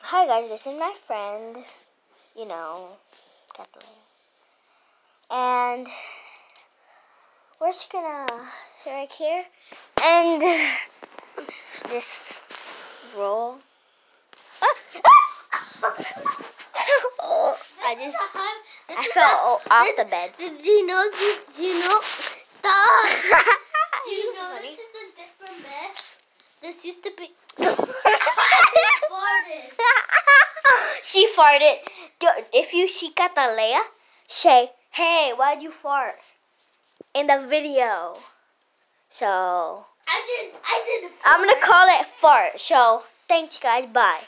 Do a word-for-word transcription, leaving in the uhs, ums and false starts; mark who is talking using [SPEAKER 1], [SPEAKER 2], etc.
[SPEAKER 1] Hi guys, this is my friend, you know, Kathleen. And we're just gonna sit right here and just roll. Oh, I just, I fell off the bed.
[SPEAKER 2] Do you know, do you know, stop. Do you know this is a different bed? This used to be, farted.
[SPEAKER 1] She farted. If you see Catalea, say, hey, why'd you fart? In the video. So,
[SPEAKER 2] I didn't, I didn't fart.
[SPEAKER 1] I'm going to call it fart. So, thanks guys. Bye.